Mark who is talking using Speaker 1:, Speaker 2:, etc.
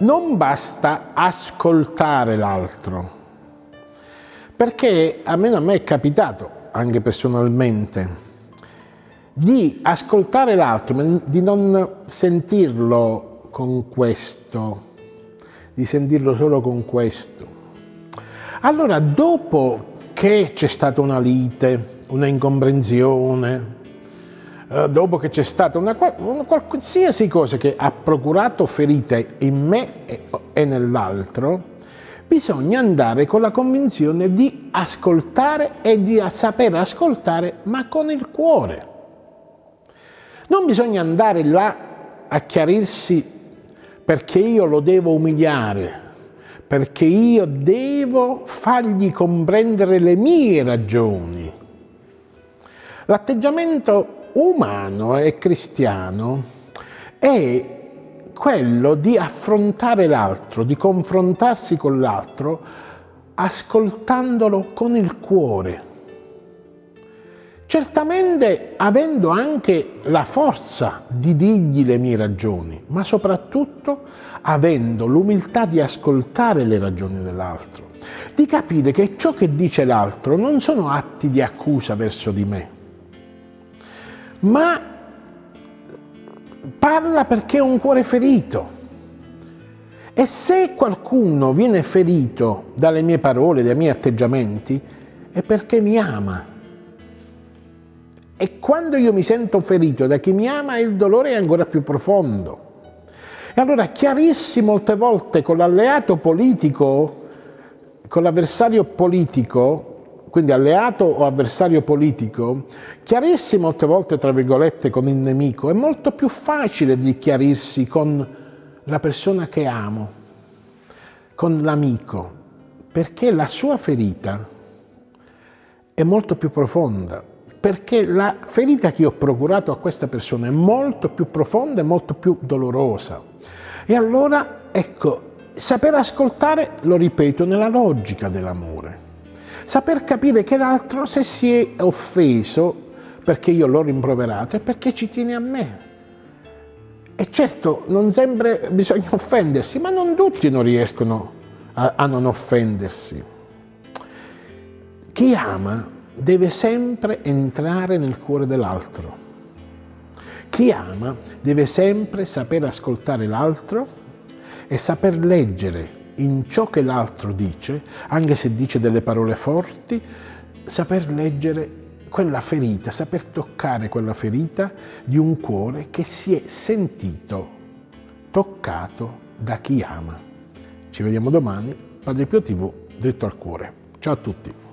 Speaker 1: non basta ascoltare l'altro, perché almeno a me è capitato, anche personalmente, di ascoltare l'altro, ma di non sentirlo con questo, di sentirlo solo con questo. Allora, dopo che c'è stata una lite, una incomprensione, dopo che c'è stata una qualsiasi cosa che ha procurato ferite in me e nell'altro, bisogna andare con la convinzione di ascoltare e di saper ascoltare, ma con il cuore. Non bisogna andare là a chiarirsi perché io lo devo umiliare, perché io devo fargli comprendere le mie ragioni. L'atteggiamento umano e cristiano è quello di affrontare l'altro, di confrontarsi con l'altro, ascoltandolo con il cuore. Certamente avendo anche la forza di dirgli le mie ragioni, ma soprattutto avendo l'umiltà di ascoltare le ragioni dell'altro, di capire che ciò che dice l'altro non sono atti di accusa verso di me, ma parla perché è un cuore ferito. E se qualcuno viene ferito dalle mie parole, dai miei atteggiamenti, è perché mi ama. E quando io mi sento ferito da chi mi ama, il dolore è ancora più profondo. E allora chiarirsi molte volte con l'alleato politico, con l'avversario politico, quindi alleato o avversario politico, chiarirsi molte volte, tra virgolette, con il nemico, è molto più facile di chiarirsi con la persona che amo, con l'amico, perché la sua ferita è molto più profonda, perché la ferita che io ho procurato a questa persona è molto più profonda e molto più dolorosa. E allora, ecco, saper ascoltare, lo ripeto, nella logica dell'amore. Saper capire che l'altro, se si è offeso perché io l'ho rimproverato, è perché ci tiene a me. E certo, non sempre bisogna offendersi, ma non tutti non riescono a non offendersi. Chi ama deve sempre entrare nel cuore dell'altro. Chi ama deve sempre saper ascoltare l'altro e saper leggere in ciò che l'altro dice, anche se dice delle parole forti, saper leggere quella ferita, saper toccare quella ferita di un cuore che si è sentito toccato da chi ama. Ci vediamo domani, Padre Pio TV, dritto al cuore. Ciao a tutti.